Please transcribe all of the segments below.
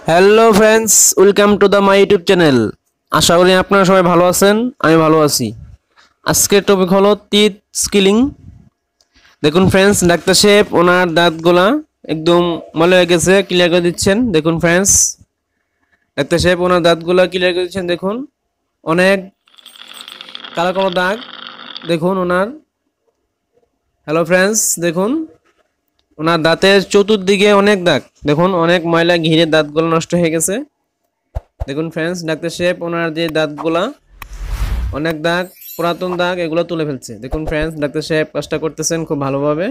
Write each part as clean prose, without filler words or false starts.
Hello friends, welcome to the my YouTube channel. আশা করি আপনারা সবাই ভালো আছেন, আমি ভালো আছি। আজকের টপিক হলো টিথ স্কিলিং। দেখুন ফ্রেন্ডস, ডাক্তার সাহেব ওনার দাঁতগুলা একদম ময়লা হয়ে গেছে, ক্লিয়ার করে দিচ্ছেন। দেখুন ফ্রেন্ডস, ডাক্তার সাহেব ওনার দাঁতগুলা ক্লিয়ার করে দিচ্ছেন। দেখুন অনেক কালো কালো দাগ, দেখুন ওনার। হ্যালো ফ্রেন্ডস, দেখুন ওনার দাঁতের চতুর্দিকে অনেক দাগ, দেখুন অনেক ময়লা ঘিরে দাঁতগুলো নষ্ট হয়ে গেছে। দেখুন ফ্রেন্ডস, ডাক্তার সাহেব ওনার যে দাঁতগুলা অনেক দাগ, পুরাতন দাগ, এগুলো তুলে ফেলছে। দেখুন ফ্রেন্ডস, ডাক্তার সাহেব কাজটা করতেছেন খুব ভালোভাবে।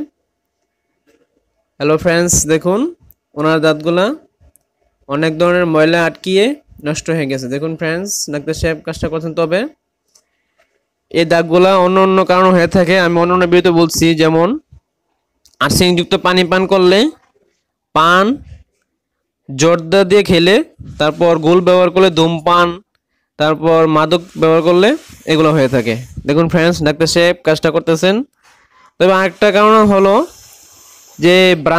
হ্যালো ফ্রেন্ডস, দেখুন ওনার দাঁতগুলা অনেক ধরনের ময়লা আটকিয়ে নষ্ট হয়ে গেছে। দেখুন ফ্রেন্ডস, ডাক্তার সাহেব কাজটা করছেন। তবে এই দাগগুলা অন্য অন্য কারণ হয়ে থাকে, আমি অন্য অন্য ভিডিওতে বলছি। যেমন আর্সেনিকযুক্ত পানি পান করলে, পান জর্দা দিয়ে খেলে, তারপর গোল ব্যবহার করলে, ধূমপান, তারপর মাদক ব্যবহার করলে এগুলো হয়ে থাকে। দেখুন ফ্রেন্ডস, ডাক্তার সাহেব কাজটা করতেছেন। তবে আরেকটা কারণ হলো যে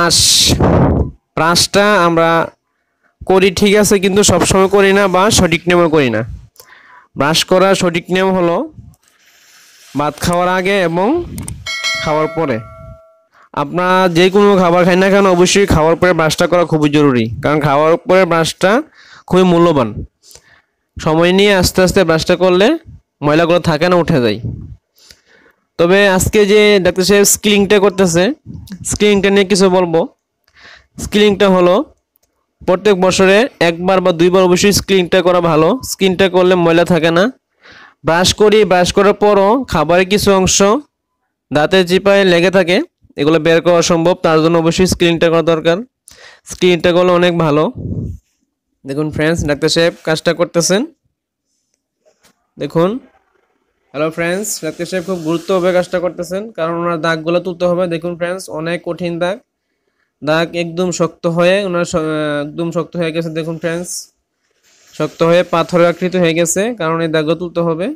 ব্রাশটা আমরা করি ঠিক আছে, কিন্তু সবসময় করি না বা সঠিক নিয়মে করি না। ব্রাশ করার সঠিক নিয়ম হলো ভাত খাওয়ার আগে এবং খাওয়ার পরে। আপনারা যে কোনো খাবার খাই না কেন, অবশ্যই খাওয়ার পরে ব্রাশটা করা খুবই জরুরি, কারণ খাওয়ার পরে ব্রাশটা খুবই মূল্যবান। সময় নিয়ে আস্তে আস্তে ব্রাশটা করলে ময়লাগুলো থাকে না, উঠে যায়। তবে আজকে যে ডাক্তার সাহেব স্কিলিংটা করতেছে, স্কিলিংটা নিয়ে কিছু বলবো। স্কিলিংটা হলো প্রত্যেক বছরে একবার বা দুইবার অবশ্যই স্কিলিংটা করা ভালো। স্কিনটা করলে ময়লা থাকে না। ব্রাশ করার পরও খাবারের কিছু অংশ দাঁতের চিপায় লেগে থাকে, এগুলো বের করা সম্ভব। তার জন্য অবশ্যই স্কিলিংটা করা দরকার। স্কিলিংটা করলে অনেক ভালো। দেখুন ফ্রেন্ডস, ডাক্তার সাহেব কাজটা করতেছেন। দেখুন, হ্যালো ফ্রেন্ডস, ডাক্তার সাহেব খুব গুরুত্বভাবে কাজটা করতেছেন, কারণ ওনার দাগগুলো তুলতে হবে। দেখুন ফ্রেন্ডস, অনেক কঠিন দাগ, দাগ একদম শক্ত হয়ে ওনার একদম শক্ত হয়ে গেছে। দেখুন ফ্রেন্ডস, শক্ত হয়ে পাথরের আকৃতি হয়ে গেছে, কারণ এই দাগগুলো তুলতে হবে।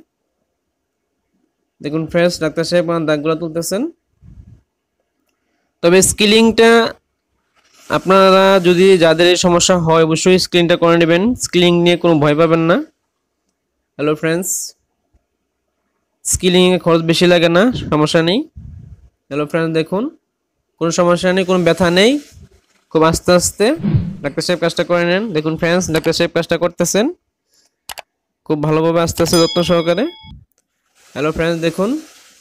দেখুন ফ্রেন্ডস, ডাক্তার সাহেব ওনার দাগগুলো তুলতেছেন। তবে স্কিলিংটা আপনারা যদি যাদের এই সমস্যা হয়, অবশ্যই স্কিলিংটা করে নেবেন। স্কিলিং নিয়ে কোনো ভয় পাবেন না। হ্যালো ফ্রেন্ডস, স্কিলিংয়ে খরচ বেশি লাগে না, সমস্যা নেই। হ্যালো ফ্রেন্ডস, দেখুন কোনো সমস্যা নেই, কোনো ব্যথা নেই। খুব আস্তে আস্তে ডাক্তার সাহেব কাজটা করে নেন। দেখুন ফ্রেন্ডস, ডাক্তার সাহেব কাজটা করতেছেন খুব ভালোভাবে, আস্তে আস্তে যত্ন সহকারে। হ্যালো ফ্রেন্ডস, দেখুন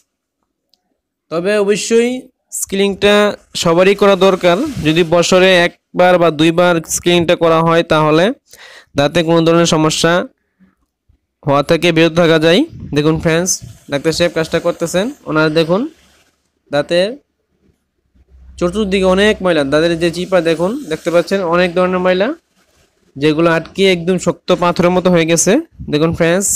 তবে অবশ্যই স্কিলিংটা সবারই করা দরকার। যদি বছরে একবার বা দুইবার স্কিলিংটা করা হয়, তাহলে দাঁতে কোনো ধরনের সমস্যা হওয়া থেকে বিরত থাকা যায়। দেখুন ফ্রেন্ডস, ডাক্তার সাহেব কাজটা করতেছেন। ওনার দেখুন দাঁতের চতুর্দিকে অনেক ময়লা, দাঁতের যে চিপা দেখুন, দেখতে পাচ্ছেন অনেক ধরনের ময়লা, যেগুলো আটকে একদম শক্ত পাথরের মতো হয়ে গেছে। দেখুন ফ্রেন্ডস,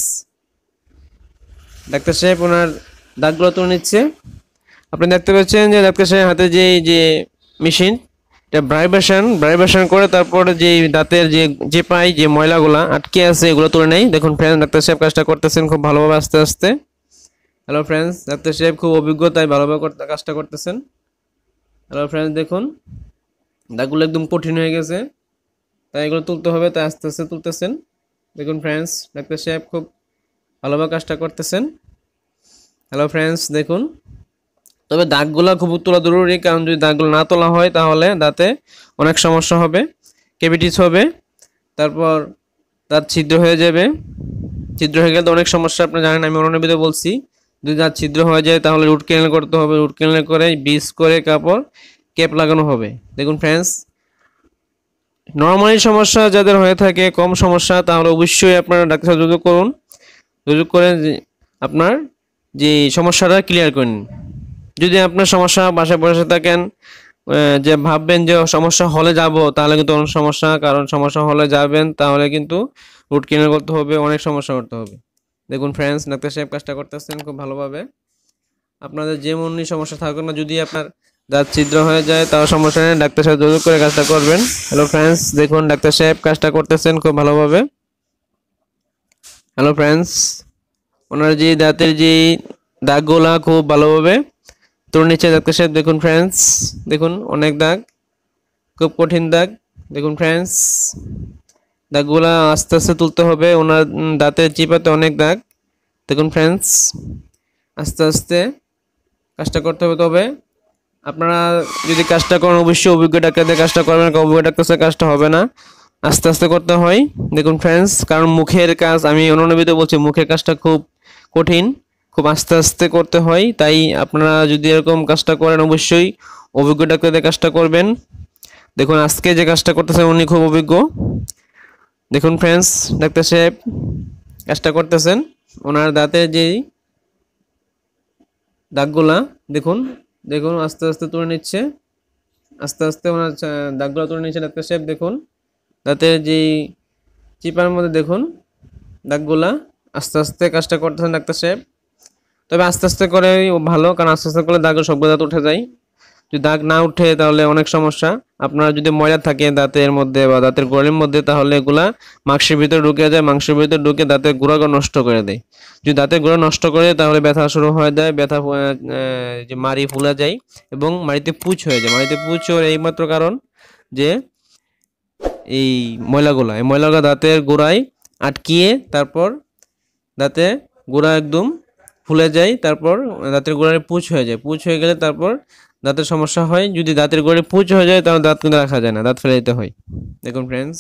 ডাক্তার সাহেব ওনার দাগগুলো তুলে নিচ্ছে। আপনি দেখতে পাচ্ছেন যে ডাক্তার সাহেব হাতে যে মেশিন, এটা ভাইব্রেশন করে তারপরে যে দাঁতের যে পাই যে ময়লাগুলা আটকে আছে, এগুলো তুলে নেই। দেখুন ফ্রেন্ডস, ডাক্তার সাহেব কাজটা করতেছেন খুব ভালোভাবে, আস্তে আস্তে। হ্যালো ফ্রেন্ডস, ডাক্তার সাহেব খুব অভিজ্ঞতায় ভালোভাবে কাজটা করতেছেন। হ্যালো ফ্রেন্ডস, দেখুন দাগগুলো একদম কঠিন হয়ে গেছে, তাই এগুলো তুলতে হবে, তাই আস্তে আস্তে তুলতেছেন। দেখুন ফ্রেন্ডস, ডাক্তার সাহেব খুব ভালোভাবে কাজটা করতেছেন। হ্যালো ফ্রেন্ডস, দেখুন তবে দাগগুলো খুব তোলা জরুরি, কারণ যদি দাগগুলো না তোলা হয় তাহলে দাঁতে অনেক সমস্যা হবে, ক্যাভিটিস হবে, তারপর দাঁত ছিদ্র হয়ে যাবে। ছিদ্র হয়ে গেলে তো অনেক সমস্যা, আপনি জানেন, আমি অন্য ভিডিওতে বলছি। যদি দাঁত ছিদ্র হয়ে যায় তাহলে রুট ক্যানেল করতে হবে, রুট ক্যানেল করে বিষ করে কাপড় ক্যাপ লাগানো হবে। দেখুন ফ্রেন্ডস, নর্মালি সমস্যা যাদের হয়ে থাকে, কম সমস্যা, তাহলে অবশ্যই আপনারা ডাক্তার সাথে যোগাযোগ করুন। যোগাযোগ করে আপনার যে সমস্যাটা ক্লিয়ার করে নিন। যদি আপনার সমস্যা বাসায় বসে থাকেন, যে ভাববেন যে সমস্যা হলে যাব, তাহলে কিন্তু অনেক সমস্যা, কারণ সমস্যা হলে যাবেন তাহলে কিন্তু রুট ক্যানেল করতে হবে, অনেক সমস্যা করতে হবে। দেখুন ফ্রেন্ডস, ডাক্তার সাহেব কাজটা করতেছেন খুব ভালোভাবে। আপনাদের যেমনই সমস্যা থাকুক না, যদি আপনার দাঁত ছিদ্র হয়ে যায় তাও সমস্যা নেই, ডাক্তার সাহেব যোগাযোগ করে কাজটা করবেন। হ্যালো ফ্রেন্ডস, দেখুন ডাক্তার সাহেব কাজটা করতেছেন খুব ভালোভাবে। হ্যালো ফ্রেন্ডস, ওনার যে দাঁতের যে দাগগুলা খুব ভালোভাবে তোর নিচে ডাক্তার সাহেব। দেখুন ফ্রেন্ডস, দেখুন অনেক দাগ, খুব কঠিন দাগ। দেখুন ফ্রেন্ডস, দাগগুলা আস্তে আস্তে তুলতে হবে। ওনার দাঁতের চিপাতে অনেক দাগ। দেখুন ফ্রেন্ডস, আস্তে আস্তে কাজটা করতে হবে। তবে আপনারা যদি কাজটা করেন অবশ্যই অভিজ্ঞ ডাক্তার দিয়ে কাজটা করবেন, কারণ অভিজ্ঞ ডাক্তার ছাড়া কাজটা হবে না। আস্তে আস্তে করতে হয়। দেখুন ফ্রেন্ডস, কারণ মুখের কাজ, আমি অন্যান্য ভিডিওতে বলছি, মুখের কাজটা খুব কঠিন, খুব আস্তে আস্তে করতে হয়। তাই আপনারা যদি এরকম কাজটা করেন অবশ্যই অভিজ্ঞ ডাক্তার দিয়ে কাজটা করবেন। দেখুন আজকে যে কাজটা করতেছেন উনি খুব অভিজ্ঞ। দেখুন ফ্রেন্ডস, ডাক্তার সাহেব কাজটা করতেছেন। ওনার দাঁতের যেই দাগগুলা দেখুন, দেখুন আস্তে আস্তে তুলে নিচ্ছে, আস্তে আস্তে ওনার দাগগুলা তুলে নিচ্ছে ডাক্তার সাহেব। দেখুন দাঁতের যেই চিপার মধ্যে দেখুন দাগগুলা, আস্তে আস্তে কাজটা করতেছেন ডাক্তার সাহেব। তবে আস্তে আস্তে করে ভালো, কারণ আস্তে আস্তে করলে দাগ সবগুলো দাঁত উঠে যায়। যদি দাগ না উঠে তাহলে অনেক সমস্যা। আপনার যদি ময়লা থাকে দাঁতের মধ্যে বা দাঁতের গোড়ালির মধ্যে, তাহলে এগুলা মাংসের ভিতরে ঢুকে যায়, মাংসের ভিতরে ঢুকে দাঁতের গোড়াকে নষ্ট করে দেয়। যদি দাঁতের গোড়া নষ্ট করে তাহলে ব্যথা শুরু হয়ে যায়, ব্যথা যে মাড়ি ফুলে যায় এবং মাড়িতে পুঁজ হয়ে যায়। মাড়িতে পুঁজ হওয়ার এইমাত্র কারণ যে এই ময়লাগুলা, এই ময়লাগুলা দাঁতের গোড়ায় আটকিয়ে তারপর দাঁতে গোড়া একদম ফুলে যায়, তারপর দাঁতের গোড়ায় পুঁজ হয়ে যায়। পুঁজ হয়ে গেলে তারপর দাঁতের সমস্যা হয়। যদি দাঁতের গোড়ায় পুঁজ হয়ে যায় তাহলে দাঁত কিন্তু রাখা যায় না, দাঁত ফেলে দিতে হয়। দেখুন ফ্রেন্ডস,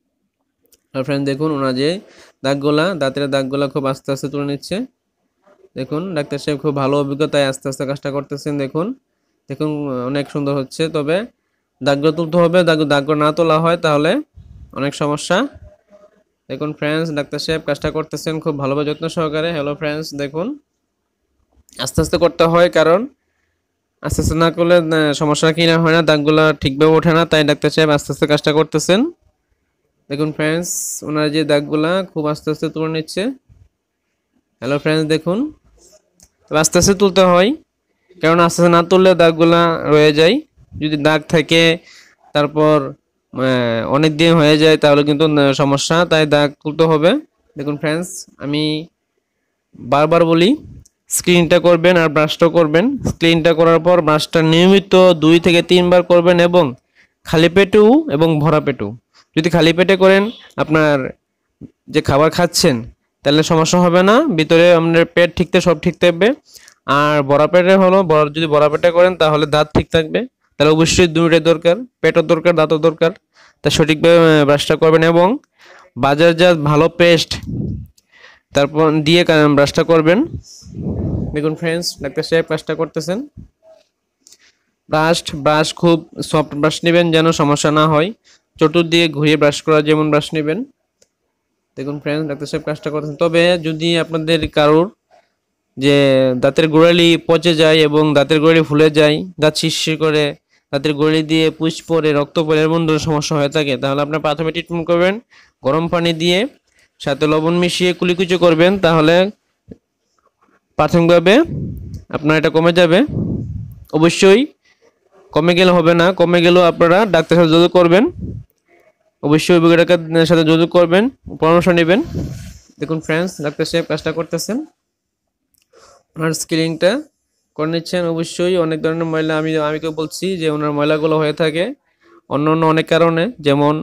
আর ফ্রেন্ড দেখুন ওনার যে দাগগুলা, দাঁতের দাগগুলা খুব আস্তে আস্তে তুলে নিচ্ছে। দেখুন ডাক্তার সাহেব খুব ভালো অভিজ্ঞতায় আস্তে আস্তে কাজটা করতেছেন। দেখুন দেখুন অনেক সুন্দর হচ্ছে। তবে দাগগুলো তুলতে হবে, দাগগুলো না তোলা হয় তাহলে অনেক সমস্যা। দেখুন ফ্রেন্ডস, ডাক্তার সাহেব কাজটা করতেছেন খুব ভালোভাবে যত্ন সহকারে। হ্যালো ফ্রেন্ডস, দেখুন আস্তে আস্তে করতে হয়, কারণ আস্তে আস্তে না করলে সমস্যা কিনা হয় না, দাগগুলো ঠিকভাবে ওঠে না। তাই ডাক্তার সাহেব আস্তে আস্তে কাজটা করতেছেন। দেখুন ফ্রেন্ডস, ওনার যে দাগগুলা খুব আস্তে আস্তে তুলে নিচ্ছে। হ্যালো ফ্রেন্ডস, দেখুন তবে আস্তে আস্তে তুলতে হয়, কারণ আস্তে আস্তে না তুললে দাগগুলা রয়ে যায়। যদি দাগ থাকে তারপর অনেক দিন হয়ে যায় তাহলে কিন্তু সমস্যা, তাই দাগ তুলতে হবে। দেখুন ফ্রেন্ডস, আমি বারবার বলি স্ক্রিনটা করবেন আর ব্রাশটা করবেন। স্ক্রিনটা করার পর ব্রাশটা নিয়মিত 2 থেকে 3 বার করবেন, এবং খালি পেটেও এবং ভরা পেটেও। যদি খালি পেটে করেন আপনার যে খাবার খাচ্ছেন তাহলে সমস্যা হবে না, ভিতরে আপনার পেট সব ঠিক থাকবে। আর ভরা পেটে হলো যদি ভরা পেটে করেন তাহলে দাঁত ঠিক থাকবে। তাহলে অবশ্যই দুটোই দরকার, পেটও দরকার, দাঁতও দরকার। তা সঠিকভাবে ব্রাশটা করবেন এবং বাজারজাত ভালো পেস্ট তারপর দিয়ে ব্রাশটা করবেন। দেখুন ফ্রেন্ডস, ডাক্তার সাহেব কাজটা করতেছেন। ব্রাশ খুব সফট ব্রাশ নেবেন যেন সমস্যা না হয়, চতুর্দিকে ঘুরিয়ে ব্রাশ করা যেমন ব্রাশ নেবেন। দেখুন ফ্রেন্ডস, ডাক্তার সাহেব কাজটা করতেছেন। তবে যদি আপনাদের কারোর যে দাঁতের গোড়ালি পচে যায় এবং দাঁতের গোড়ালি ফুলে যায়, দাঁত শিরশির করে, দাঁতের গোড়ালি দিয়ে পুঁজ পড়ে, রক্ত পড়ে, এমন ধরনের সমস্যা হয়ে থাকে, তাহলে আপনার প্রথমে ট্রিটমেন্ট করবেন গরম পানি দিয়ে, সাথে লবণ মিশিয়ে কুলিকুচি করবেন। তাহলে প্রাথমিকভাবে আপনার এটা কমে যাবে। অবশ্যই কমে গেলে হবে না, কমে গেলেও আপনারা ডাক্তারের সাথে যোগাযোগ করবেন। অবশ্যই অভিজ্ঞ ডাক্তারের সাথে যোগাযোগ করবেন, পরামর্শ নেবেন। দেখুন ফ্রেন্ডস, ডাক্তার সাহেব কাজটা করতেছেন, ওনার স্কেলিংটা করে নিচ্ছেন। অবশ্যই অনেক ধরনের ময়লা, আমি কেউ বলছি যে ওনার ময়লাগুলো হয়ে থাকে অন্য অনেক কারণে, যেমন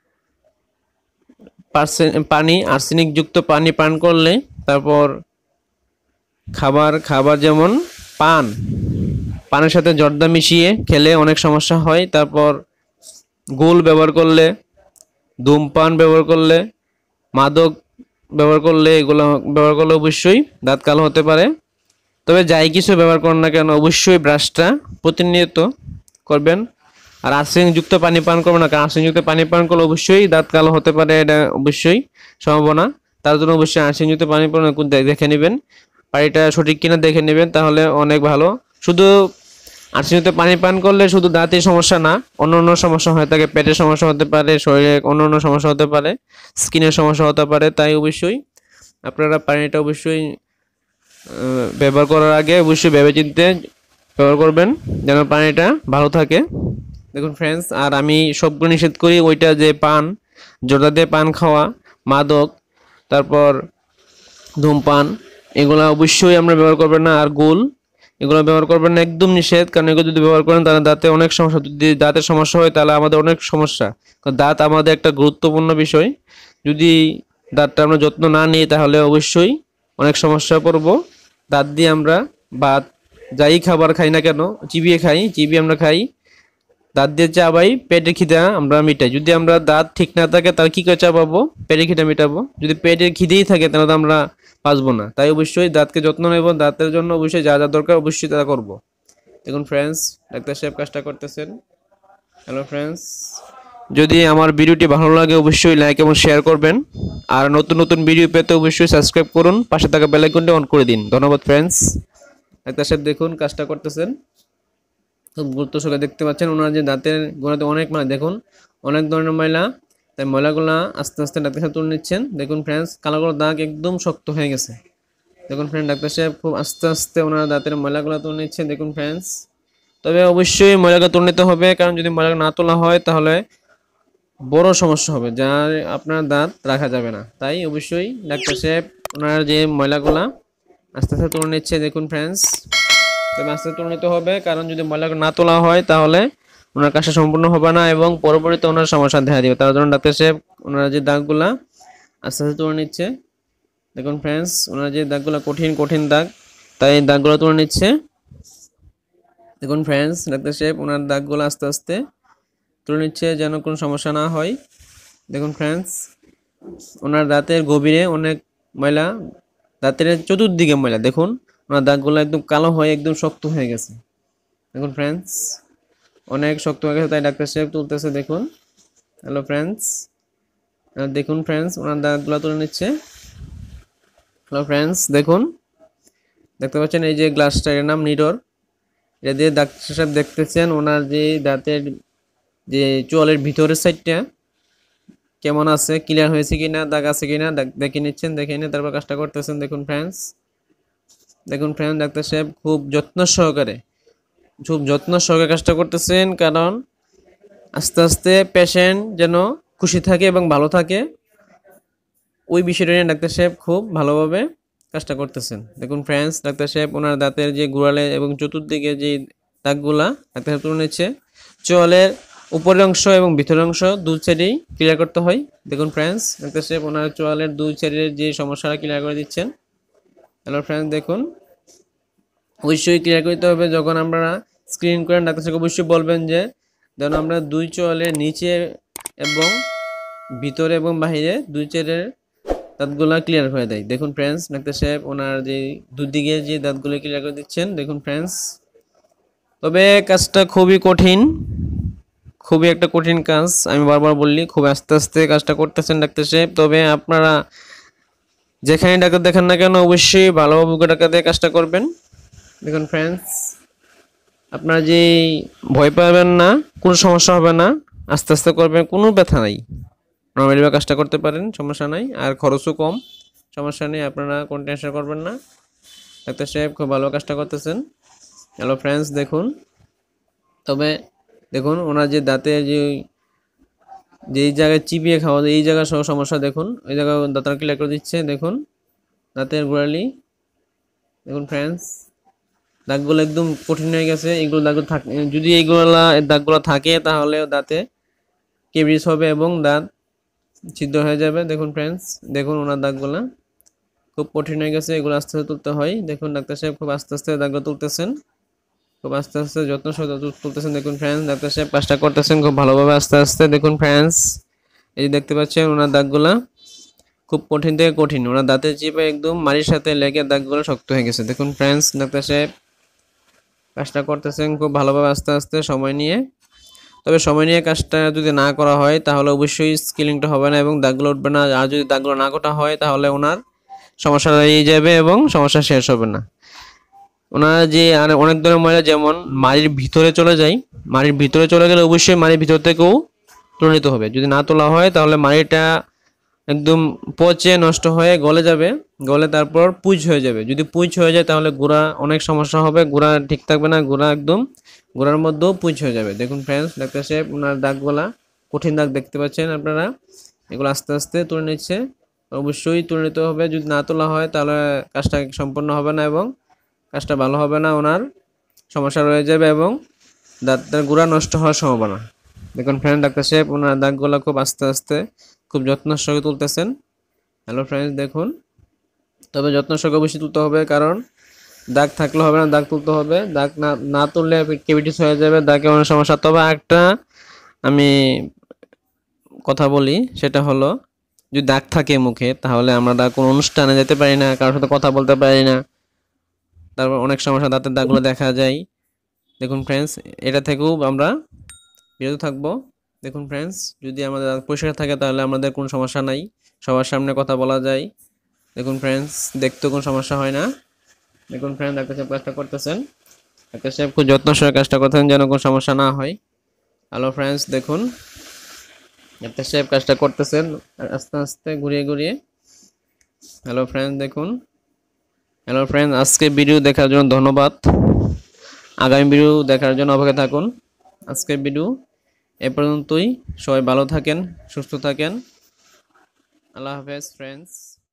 পানি, আর্সেনিক যুক্ত পানি পান করলে, তারপর খাবার যেমন পানের সাথে জর্দা মিশিয়ে খেলে অনেক সমস্যা হয়। তারপর গোল ব্যবহার করলে, ধূমপান ব্যবহার করলে, মাদক ব্যবহার করলে, এগুলো ব্যবহার করলে অবশ্যই দাঁত কালো হতে পারে। তবে যাই কিছু ব্যবহার করেন না কেন অবশ্যই ব্রাশটা প্রতিনিয়ত করবেন। আর আর্সেনিকযুক্ত পানি পান করবেন না, কারণ আর্সেনিকযুক্ত পানি পান করলে অবশ্যই দাঁত কালো হতে পারে, এটা অবশ্যই সম্ভাবনা। তার জন্য অবশ্যই আর্সেনিকযুক্ত পানি পান দেখে নেবেন, পানিটা সঠিক কিনা দেখে নেবেন, তাহলে অনেক ভালো। শুধু আর্সেনিকযুক্ত পানি পান করলে শুধু দাঁতের সমস্যা না, অন্য সমস্যা হয়ে থাকে, পেটের সমস্যা হতে পারে, শরীরে অন্য সমস্যা হতে পারে, স্কিনের সমস্যা হতে পারে। তাই অবশ্যই আপনারা পানিটা অবশ্যই ব্যবহার করার আগে অবশ্যই ভেবেচিন্তে ব্যবহার করবেন যেন পানিটা ভালো থাকে। দেখুন ফ্রেন্ডস, আর আমি সবগুলো নিষেধ করি, ওইটা যে জর্দা দিয়ে পান খাওয়া, মাদক, তারপর ধূমপান, এগুলো অবশ্যই আমরা ব্যবহার করবেন না। আর এগুলো ব্যবহার করবেন না, একদম নিষেধ। কারণ এগুলো যদি ব্যবহার করেন তাহলে দাঁতে অনেক সমস্যা, যদি দাঁতের সমস্যা হয় তাহলে আমাদের অনেক সমস্যা, কারণ দাঁত আমাদের একটা গুরুত্বপূর্ণ বিষয়। যদি দাঁতটা আমরা যত্ন না নিই তাহলে অবশ্যই অনেক সমস্যা পড়ব। দাঁত দিয়ে আমরা ভাত যাই খাবার খাই না কেন চিবিয়ে আমরা খাই, দাঁত দিয়ে চাবাই, পেটের খিদা আমরা মিটাই। যদি আমরা দাঁত ঠিক না থাকে তাহলে কি করে চাবাবো, পেটের খিদা মিটাবো? যদি পেটের খিদেই থাকে তাহলে তো আমরা বাঁচবো না। তাই অবশ্যই দাঁতকে যত্ন নেব, দাঁতের জন্য অবশ্যই যা যা দরকার অবশ্যই তা করব। দেখুন ফ্রেন্ডস, ডাক্তার সাহেব কাজটা করতেছেন। হ্যালো ফ্রেন্ডস, যদি আমার ভিডিওটি ভালো লাগে অবশ্যই লাইক এবং শেয়ার করবেন, আর নতুন নতুন ভিডিও পেতে অবশ্যই সাবস্ক্রাইব করুন, পাশে থাকা বেল আইকনটি অন করে দিন। ধন্যবাদ ফ্রেন্ডস। ডাক্তার সাহেব দেখুন কাজটা করতেছেন, খুব গুরুত্ব সহকারে দেখতে পাচ্ছেন। ওনার যে দাঁতের গোড়াতে অনেক ময়লা, দেখুন অনেক ধরনের ময়লা, তাই ময়লাগুলা আস্তে আস্তে ডাক্তার সাহেব তুলে নিচ্ছেন। দেখুন ফ্রেন্ডস, কালো কালো দাগ একদম শক্ত হয়ে গেছে। দেখুন ফ্রেন্ড, ডাক্তার সাহেব খুব আস্তে আস্তে ওনার দাঁতের ময়লাগুলো তুলে নিচ্ছে। দেখুন ফ্রেন্ডস, তবে অবশ্যই ময়লাগুলো তুলে নিতে হবে, কারণ যদি ময়লা না তোলা হয় তাহলে বড় সমস্যা হবে, যার আপনার দাঁত রাখা যাবে না। তাই অবশ্যই ডাক্তার সাহেব ওনার যে ময়লাগুলা আস্তে আস্তে তুলে নিচ্ছে। দেখুন ফ্রেন্ডস, তবে আস্তে তুলে নিতে হবে, কারণ যদি ময়লাগুলো না তোলা হয় তাহলে ওনার কাজটা সম্পূর্ণ হবে না এবং পরবর্তীতে ওনার সমস্যা দেখা দিবে। তার জন্য ডাক্তার সাহেব ওনার যে দাগগুলা আস্তে আস্তে তুলে নিচ্ছে। দেখুন ফ্রেন্ডস, ওনার যে দাগগুলো কঠিন কঠিন দাগ, তাই দাগগুলো তুলে নিচ্ছে। দেখুন ফ্রেন্ডস, ডাক্তার সাহেব ওনার দাগগুলো আস্তে আস্তে তুলে নিচ্ছে যেন কোনো সমস্যা না হয়। দেখুন ফ্রেন্ডস, ওনার দাঁতের গভীরে অনেক ময়লা, দাঁতের চতুর্দিকে ময়লা। দেখুন ওনার দাগগুলো একদম কালো হয়ে একদম শক্ত হয়ে গেছে। দেখুন ফ্রেন্ডস, অনেক শক্ত হয়ে গেছে, তাই ডাক্তার সাহেব তুলতেছে। দেখুন, হ্যালো ফ্রেন্ডস, দেখুন ফ্রেন্ডস ওনার দাগগুলো তুলে নিচ্ছে। হ্যালো ফ্রেন্ডস, দেখুন দেখতে পাচ্ছেন এই যে গ্লাসটা, এর নাম নিডর। এটা দিয়ে ডাক্তার সাহেব দেখতেছেন ওনার যে দাঁতের যে চোয়ালের ভিতরের সাইডটা কেমন আছে, ক্লিয়ার হয়েছে কিনা, দাগ আছে কিনা দেখে নিচ্ছেন। দেখে নিয়ে তারপর কাজটা করতেছেন। দেখুন ফ্রেন্ডস, দেখুন ফ্রেন্ডস, ডাক্তার সাহেব খুব যত্ন সহকারে কাজটা করতেছেন, কারণ আস্তে আস্তে পেশেন্ট যেন খুশি থাকে এবং ভালো থাকে, ওই বিষয়টা নিয়ে ডাক্তার সাহেব খুব ভালোভাবে কাজটা করতেছেন। দেখুন ফ্রেন্ডস, ডাক্তার সাহেব ওনার দাঁতের যে গোড়ালে এবং চতুর্দিকে যে দাগগুলা ডাক্তার সাহেব তুলে নিচ্ছে। চোয়ালের উপরের অংশ এবং ভিতরের অংশ দুই সাইডেই ক্লিয়ার করতে হয়। দেখুন ফ্রেন্ডস, ডাক্তার সাহেব ওনার চোয়ালের দুই সাইডের যে সমস্যাটা ক্লিয়ার করে দিচ্ছেন। হ্যালো ফ্রেন্ডস, দেখুন অবশ্যই ক্লিয়ার করতে হবে। যখন আমরা স্ক্রিন করেন ডাক্তার সাহেব অবশ্যই বলবেন যে যেন আমরা দুই চোয়ালের নিচে এবং ভিতরে এবং বাহিরে দুই সাইডের দাঁতগুলা ক্লিয়ার করে দেয়। দেখুন ফ্রেন্ডস, ডাক্তার সাহেব ওনার যে দুদিকে যে দাঁতগুলো ক্লিয়ার করে দিচ্ছেন। দেখুন ফ্রেন্ডস, তবে কাজটা খুবই কঠিন, খুবই একটা কঠিন কাজ। আমি বারবার বললি, খুব আস্তে আস্তে কাজটা করতেছেন ডাক্তার সাহেব। তবে আপনারা যেখানে ডাক্তার দেখান না কেন অবশ্যই ভালো অভিজ্ঞ ডাক্তার দিয়ে কাজটা করবেন। দেখুন ফ্রেন্ডস, আপনারা যে ভয় পাবেন না, কোনো সমস্যা হবে না, আস্তে আস্তে করবেন, কোনো ব্যথা নাই, নর্মালিভাবে কাজটা করতে পারেন, সমস্যা নাই, আর খরচও কম, সমস্যা নেই, আপনারা কোনো টেনশন করবেন না। ডাক্তার সাহেব খুব ভালো কাজটা করতেছেন। হ্যালো ফ্রেন্ডস, দেখুন তবে দেখুন ওনার যে দাঁতে যেই জায়গায় চিবিয়ে খাওয়া যায় এই জায়গা সহ সমস্যা, দেখুন ওই জায়গায় দাঁতটা ক্লিয়ার করে দিচ্ছে। দেখুন দাঁতের গোড়ালি, দেখুন ফ্রেন্ডস দাগগুলো একদম কঠিন হয়ে গেছে। এগুলো দাগগুলো থাকে, যদি দাগগুলো থাকে তাহলে দাঁতে কেবিস হবে এবং দাঁত ছিদ্র হয়ে যাবে। দেখুন ফ্রেন্ডস, দেখুন ওনার দাগগুলো খুব কঠিন হয়ে গেছে, এগুলো আস্তে আস্তে তুলতে হয়। দেখুন ডাক্তার সাহেব খুব আস্তে আস্তে দাগগুলো তুলতেছেন, খুব আস্তে আস্তে যত্ন সহকারে তুলতেছেন। দেখুন ফ্রেন্ডস, ডাক্তার সাহেব কাজটা করতেছেন খুব ভালোভাবে আস্তে আস্তে। দেখুন ফ্রেন্ডস, এই যে দেখতে পাচ্ছেন ওনার দাগগুলা খুব কঠিন থেকে কঠিন, ওনার দাঁতের চিপে একদম মাড়ির সাথে লেগে দাগগুলো শক্ত হয়ে গেছে। দেখুন ফ্রেন্ডস, ডাক্তার সাহেব কাজটা করতেছেন খুব ভালোভাবে আস্তে আস্তে সময় নিয়ে। তবে সময় নিয়ে কাজটা যদি না করা হয় তাহলে অবশ্যই স্কিলিংটা হবে না এবং দাগগুলো উঠবে না। আর যদি দাগগুলো না কাটা হয় তাহলে ওনার সমস্যা রয়ে যাবে এবং সমস্যা শেষ হবে না। ওনার যে আর অনেক ধরনের ময়লা যেমন মাড়ির ভিতরে চলে যায়, মাড়ির ভিতরে চলে গেলে অবশ্যই মাড়ির ভিতর থেকেও তুলে নিতে হবে। যদি না তোলা হয় তাহলে মাড়িটা একদম পচে নষ্ট হয়ে গলে যাবে, গলে তারপর পুঁজ হয়ে যাবে। যদি পুঁজ হয়ে যায় তাহলে গোড়া অনেক সমস্যা হবে, গোড়া ঠিক থাকবে না, গোড়া একদম গোড়ার মধ্যেও পুঁজ হয়ে যাবে। দেখুন ফ্রেন্ডস, ডাক্তার সাহেব ওনার দাগগুলা কঠিন দাগ দেখতে পাচ্ছেন আপনারা, এগুলো আস্তে আস্তে তুলে নিচ্ছে। অবশ্যই তুলে নিতে হবে, যদি না তোলা হয় তাহলে কাজটা সম্পূর্ণ হবে না এবং কাজটা ভালো হবে না, ওনার সমস্যা রয়ে যাবে এবং দাঁতের গোড়া নষ্ট হওয়ার সম্ভাবনা। দেখুন ফ্রেন্ড, ডাক্তার সাহেব ওনার দাগগুলো খুব আস্তে আস্তে খুব যত্ন সহকারে তুলতেছেন। হ্যালো ফ্রেন্ডস, দেখুন, তবে যত্ন সহকারে অবশ্যই তুলতে হবে, কারণ দাগ থাকলে হবে না, দাগ তুলতে হবে। দাগ না না তুললে কেভিটিস হয়ে যাবে, দাগে অনেক সমস্যা। তবে একটা আমি কথা বলি, সেটা হলো যদি দাগ থাকে মুখে, তাহলে আমরা কোনো অনুষ্ঠানে যেতে পারি না, কারোর সাথে কথা বলতে পারি না। তারপর অনেক সমস্যা, দাঁতের দাগগুলো দেখা যায়। দেখুন ফ্রেন্ডস, এটা থেকেও আমরা বিরত থাকবো। দেখুন ফ্রেন্ডস, যদি আমাদের দাঁত পরিষ্কার থাকে তাহলে আমাদের কোনো সমস্যা নাই, সবার সামনে কথা বলা যায়। দেখুন ফ্রেন্ডস, দেখতেও কোনো সমস্যা হয় না। দেখুন ফ্রেন্ডস, ডাক্তার সাহেব কাজটা করতেছেন। ডাক্তার সাহেব খুব যত্ন সহকারে কাজটা করতেছেন যেন কোনো সমস্যা না হয়। হ্যালো ফ্রেন্ডস, দেখুন, ডাক্তার সাহেব কাজটা করতেছেন আস্তে আস্তে ঘুরিয়ে ঘুরিয়ে। হ্যালো ফ্রেন্ডস, দেখুন। হ্যালো ফ্রেন্ডস, আজকে ভিডিও দেখার জন্য ধন্যবাদ। আগামী ভিডিও দেখার জন্য অপেক্ষা থাকুন। আজকের ভিডিও এ পর্যন্তই। সবাই ভালো থাকেন, সুস্থ থাকেন। আল্লাহ হাফেজ ফ্রেন্ডস।